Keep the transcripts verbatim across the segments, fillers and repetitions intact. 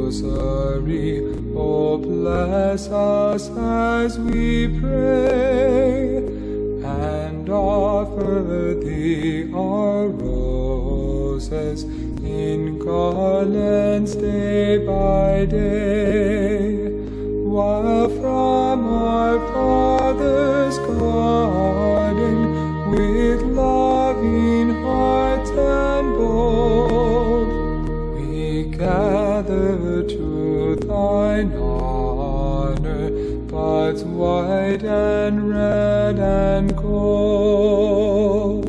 rosary, oh bless us as we pray, and offer thee our roses in garlands day by day, while from our Father's garden with loving hearts and bold we gather to thine honor, buds white and red and gold.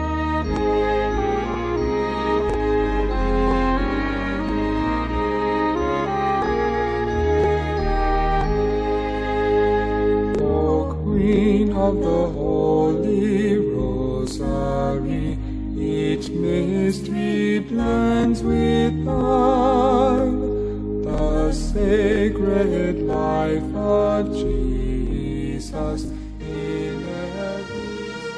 O Queen of the Holy Rosary, each mystery blends with thine, the sacred life of Jesus in every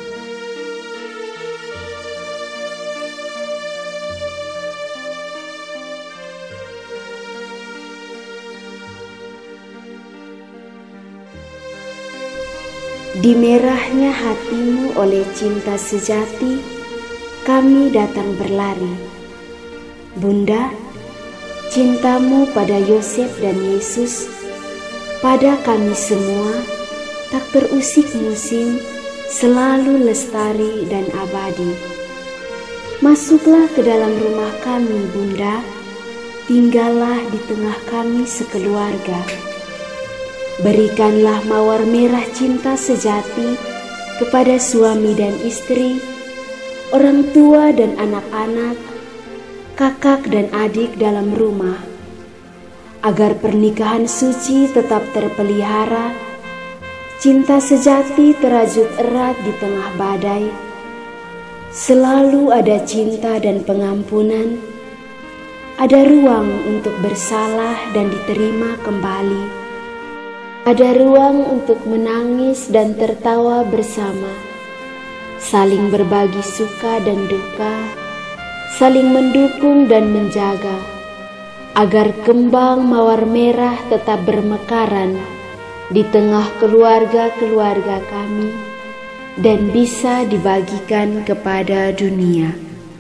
Di merahnya hatimu oleh cinta sejati, kami datang berlari. Bunda, cintamu pada Yosef dan Yesus, pada kami semua, tak terusik musim, selalu lestari dan abadi. Masuklah ke dalam rumah kami, Bunda, tinggallah di tengah kami sekeluarga. Berikanlah mawar merah cinta sejati kepada suami dan istri, orang tua dan anak-anak, kakak dan adik dalam rumah, agar pernikahan suci tetap terpelihara, cinta sejati terajut erat di tengah badai, selalu ada cinta dan pengampunan, ada ruang untuk bersalah dan diterima kembali. Ada ruang untuk menangis dan tertawa bersama, saling berbagi suka dan duka, saling mendukung dan menjaga, agar kembang mawar merah tetap bermekaran di tengah keluarga-keluarga kami dan bisa dibagikan kepada dunia.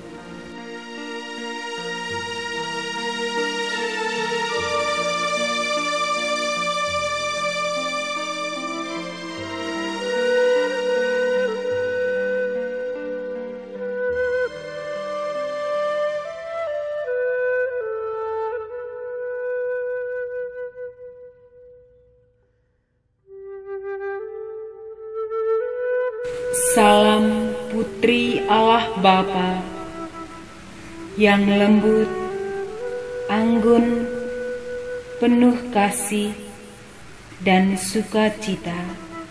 Salam Putri Allah Bapa yang lembut, anggun, penuh kasih dan sukacita.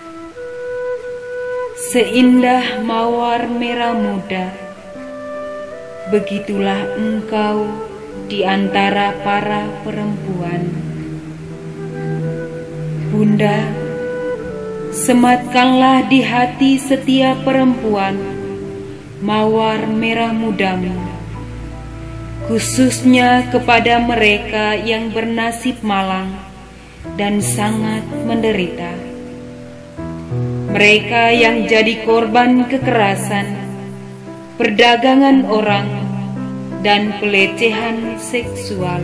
Seindah mawar merah muda, begitulah engkau di antara para perempuan. Bunda, sematkanlah di hati setiap perempuan mawar merah mudamu, khususnya kepada mereka yang bernasib malang dan sangat menderita. Mereka yang jadi korban kekerasan, perdagangan orang, dan pelecehan seksual,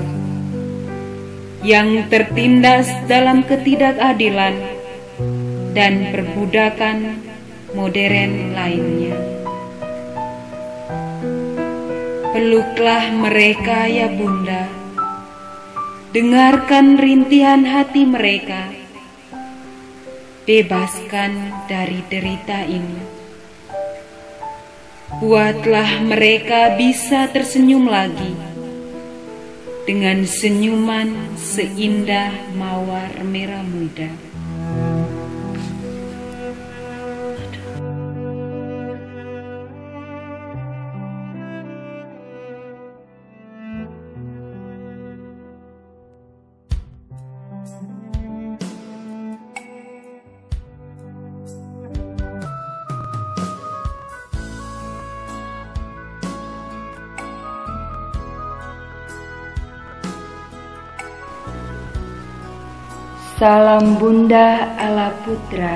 yang tertindas dalam ketidakadilan dan perbudakan modern lainnya. Peluklah mereka ya Bunda, dengarkan rintihan hati mereka, bebaskan dari derita ini. Buatlah mereka bisa tersenyum lagi dengan senyuman seindah mawar merah muda. Salam Bunda Allah Putra.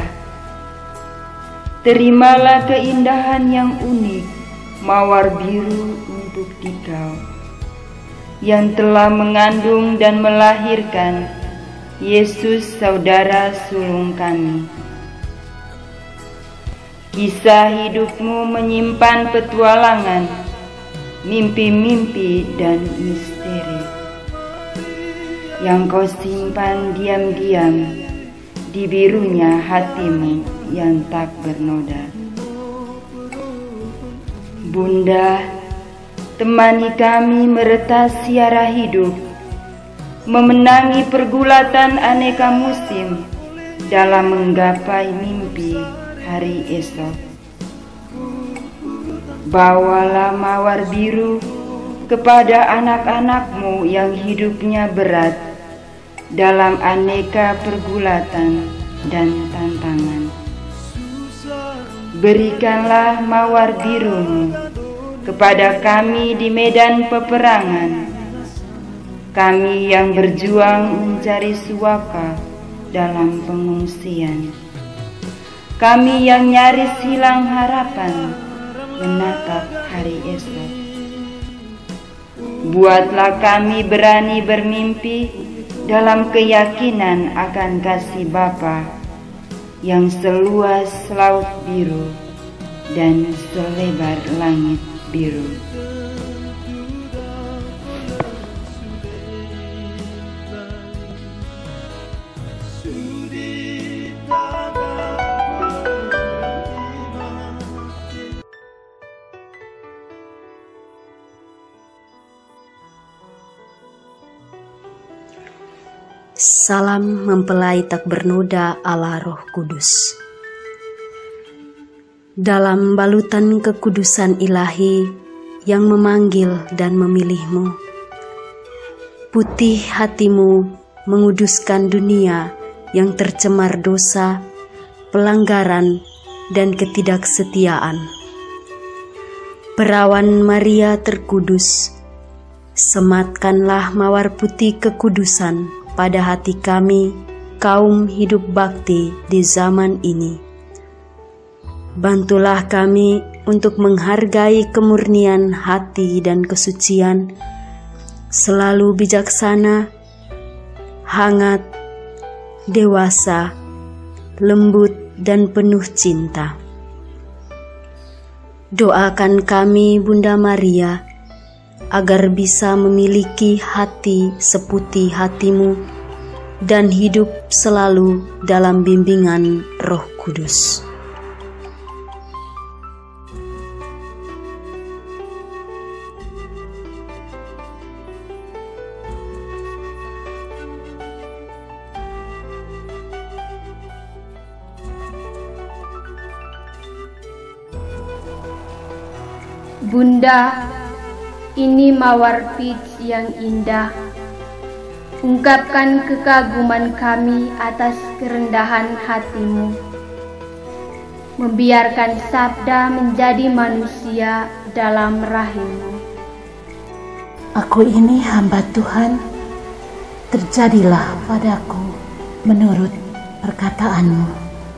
Terimalah keindahan yang unik mawar biru untuk dikau, yang telah mengandung dan melahirkan Yesus saudara sulung kami. Kisah hidupmu menyimpan petualangan, mimpi-mimpi dan misteri yang kau simpan diam-diam di birunya hatimu yang tak bernoda. Bunda, temani kami meretas siara hidup, memenangi pergulatan aneka musim dalam menggapai mimpi hari esok. Bawalah mawar biru kepada anak-anakmu yang hidupnya berat dalam aneka pergulatan dan tantangan. Berikanlah mawar birumu kepada kami di medan peperangan, kami yang berjuang mencari suaka dalam pengungsian, kami yang nyaris hilang harapan menatap hari esok. Buatlah kami berani bermimpi dalam keyakinan akan kasih Bapa yang seluas laut biru dan selebar langit biru. Salam mempelai tak bernoda Allah Roh Kudus. Dalam balutan kekudusan ilahi yang memanggil dan memilihmu, putih hatimu menguduskan dunia yang tercemar dosa, pelanggaran, dan ketidaksetiaan. Perawan Maria terkudus, sematkanlah mawar putih kekudusan pada hati kami, kaum hidup bakti di zaman ini. Bantulah kami untuk menghargai kemurnian hati dan kesucian, selalu bijaksana, hangat, dewasa, lembut, dan penuh cinta. Doakan kami, Bunda Maria, agar bisa memiliki hati seputih hatimu dan hidup selalu dalam bimbingan Roh Kudus. Bunda, ini mawar peach yang indah. Ungkapkan kekaguman kami atas kerendahan hatimu. Membiarkan sabda menjadi manusia dalam rahimmu. Aku ini hamba Tuhan, terjadilah padaku menurut perkataanmu.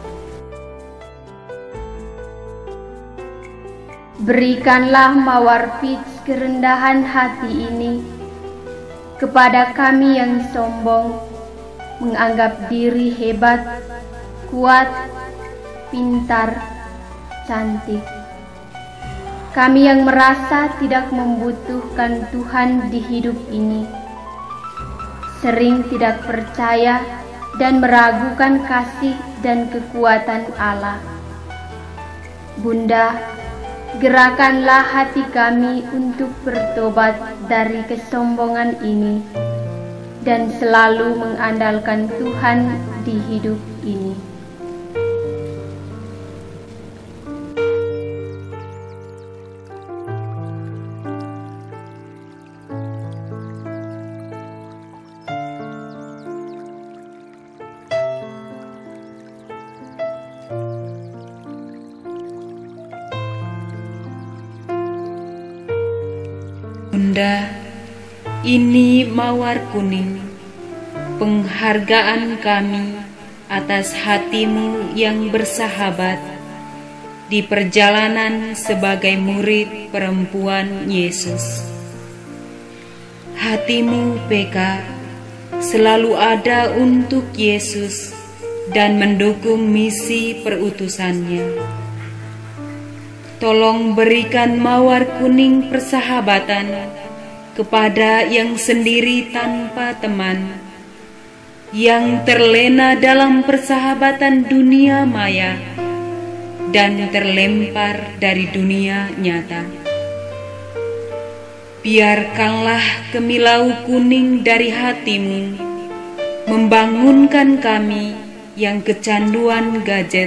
Berikanlah mawar peach kerendahan hati ini kepada kami yang sombong, menganggap diri hebat, kuat, pintar, cantik. Kami yang merasa tidak membutuhkan Tuhan di hidup ini, sering tidak percaya dan meragukan kasih dan kekuatan Allah. Bunda, gerakanlah hati kami untuk bertobat dari kesombongan ini dan selalu mengandalkan Tuhan di hidup ini. Bunda, ini mawar kuning penghargaan kami atas hati-Mu yang bersahabat di perjalanan sebagai murid perempuan Yesus. Hati-Mu, Peka, selalu ada untuk Yesus dan mendukung misi perutusannya. Tolong berikan mawar kuning persahabatan kepada yang sendiri tanpa teman, yang terlena dalam persahabatan dunia maya dan terlempar dari dunia nyata. Biarkanlah kemilau kuning dari hati-Mu membangunkan kami yang kecanduan gadget,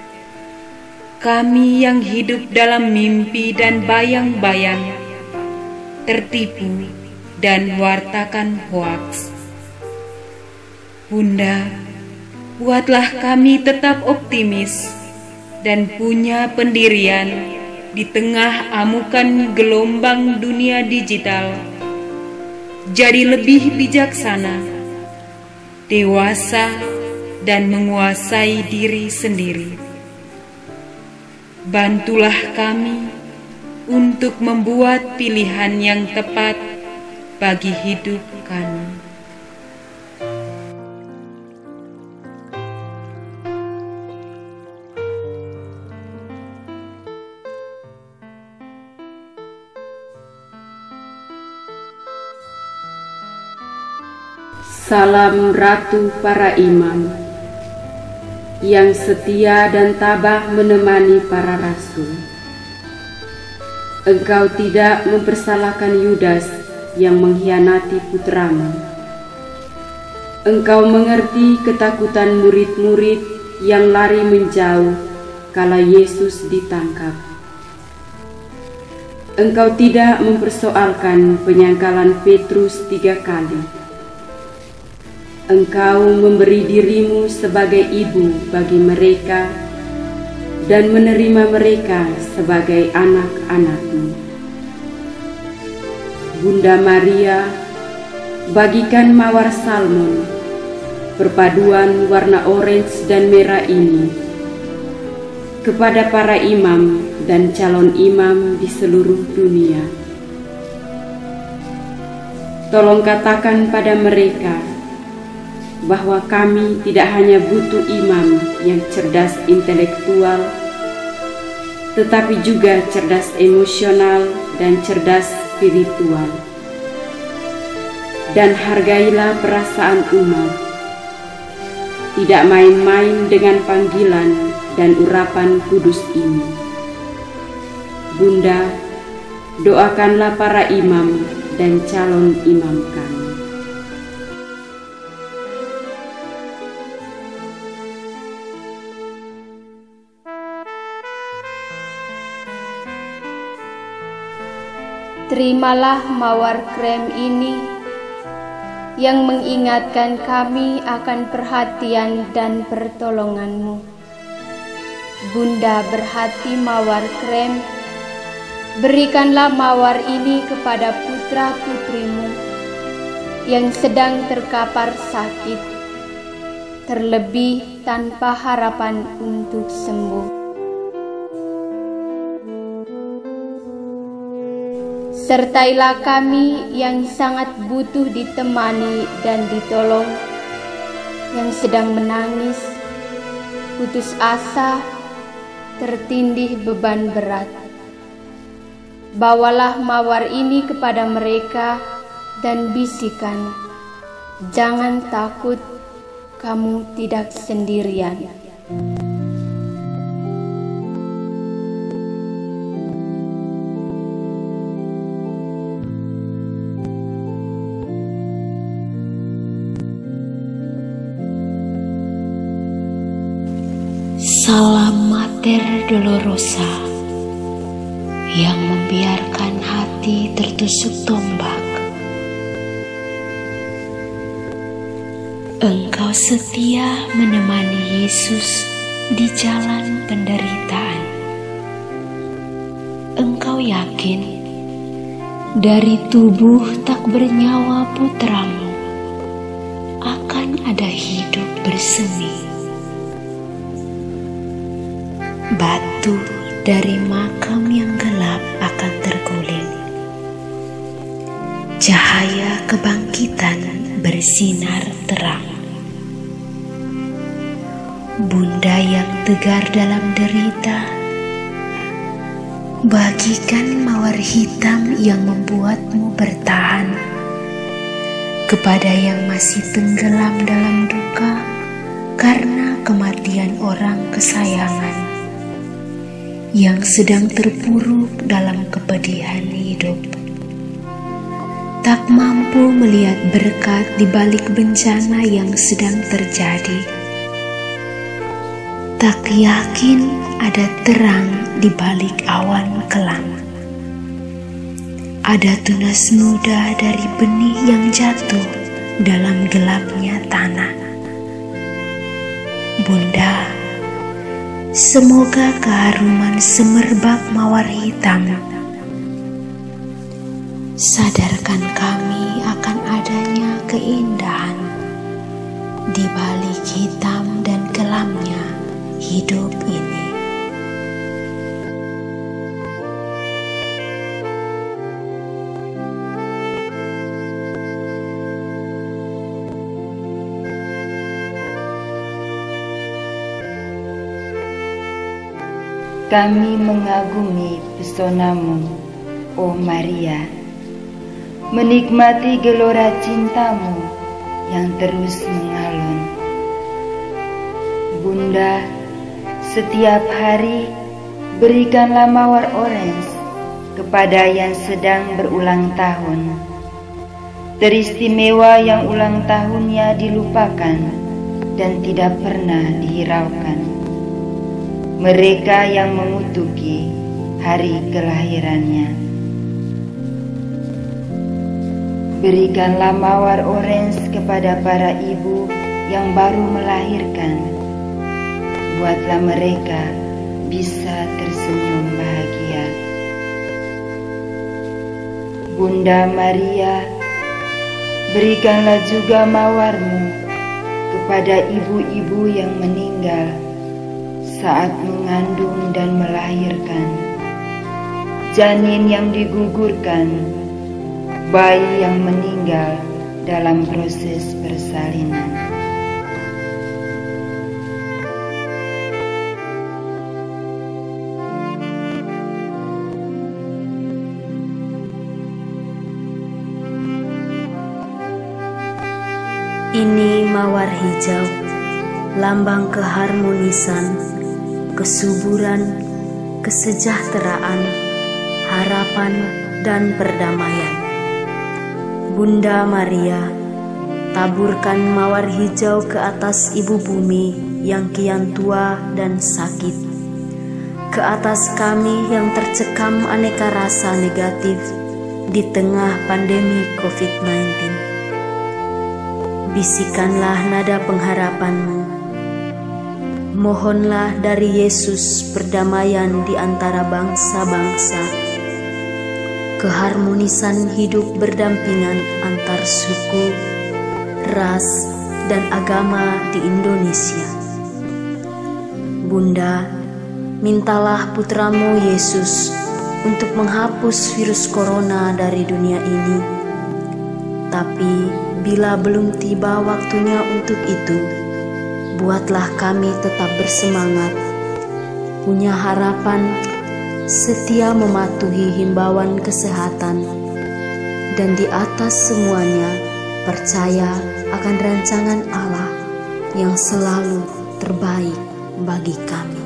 kami yang hidup dalam mimpi dan bayang-bayang, tertipu dan wartakan hoaks. Bunda, buatlah kami tetap optimis dan punya pendirian di tengah amukan gelombang dunia digital. Jadi lebih bijaksana, dewasa, dan menguasai diri sendiri. Bantulah kami untuk membuat pilihan yang tepat bagi hidup kami. Salam Ratu para imam, yang setia dan tabah menemani para rasul. Engkau tidak mempersalahkan Yudas yang mengkhianati putramu. Engkau mengerti ketakutan murid-murid yang lari menjauh kala Yesus ditangkap. Engkau tidak mempersoalkan penyangkalan Petrus tiga kali. Engkau memberi dirimu sebagai ibu bagi mereka dan menerima mereka sebagai anak-anak-Mu. Bunda Maria, bagikan mawar salmon, perpaduan warna orange dan merah ini, kepada para imam dan calon imam di seluruh dunia. Tolong katakan pada mereka bahwa kami tidak hanya butuh imam yang cerdas intelektual, tetapi juga cerdas emosional dan cerdas spiritual. Dan hargailah perasaan umat. Tidak main-main dengan panggilan dan urapan kudus ini. Bunda, doakanlah para imam dan calon imam kami. Terimalah mawar krem ini yang mengingatkan kami akan perhatian dan pertolongan-Mu. Bunda berhati mawar krem, berikanlah mawar ini kepada putra-putrimu yang sedang terkapar sakit, terlebih tanpa harapan untuk sembuh. Sertailah kami yang sangat butuh ditemani dan ditolong, yang sedang menangis, putus asa, tertindih beban berat. Bawalah mawar ini kepada mereka dan bisikan, jangan takut, kamu tidak sendirian. Salam Mater Dolorosa yang membiarkan hati tertusuk tombak. Engkau setia menemani Yesus di jalan penderitaan. Engkau yakin dari tubuh tak bernyawa putramu akan bersemi. Batu dari makam yang gelap akan terguling. Cahaya kebangkitan bersinar terang. Bunda yang tegar dalam derita, bagikan mawar hitam yang membuatmu bertahan. Kepada yang masih tenggelam dalam duka karena kematian orang kesayangan, yang sedang terpuruk dalam kepedihan hidup, tak mampu melihat berkat di balik bencana yang sedang terjadi, tak yakin ada terang di balik awan kelam. Ada tunas muda dari benih yang jatuh dalam gelapnya tanah. Bunda, semoga keharuman semerbak mawar hitam sadarkan kami akan adanya keindahan di balik hitam dan kelamnya hidup ini. Kami mengagumi pesonamu, oh Maria, menikmati gelora cintamu yang terus mengalun. Bunda, setiap hari berikanlah mawar orange kepada yang sedang berulang tahun, teristimewa yang ulang tahunnya dilupakan dan tidak pernah dihiraukan. Mereka yang mengutuki hari kelahirannya. Berikanlah mawar orange kepada para ibu yang baru melahirkan. Buatlah mereka bisa tersenyum bahagia. Bunda Maria, berikanlah juga mawarmu kepada ibu-ibu yang meninggal saat mengandung dan melahirkan, janin yang digugurkan, bayi yang meninggal dalam proses persalinan. Ini mawar hijau, lambang keharmonisan, kesuburan, kesejahteraan, harapan, dan perdamaian. Bunda Maria, taburkan mawar hijau ke atas ibu bumi yang kian tua dan sakit, ke atas kami yang tercekam aneka rasa negatif di tengah pandemi covid sembilan belas. Bisikanlah nada pengharapanmu. Mohonlah dari Yesus perdamaian di antara bangsa-bangsa, keharmonisan hidup berdampingan antar suku, ras, dan agama di Indonesia. Bunda, mintalah putramu Yesus untuk menghapus virus corona dari dunia ini. Tapi bila belum tiba waktunya untuk itu, buatlah kami tetap bersemangat, punya harapan, setia mematuhi himbauan kesehatan, dan di atas semuanya percaya akan rancangan Allah yang selalu terbaik bagi kami.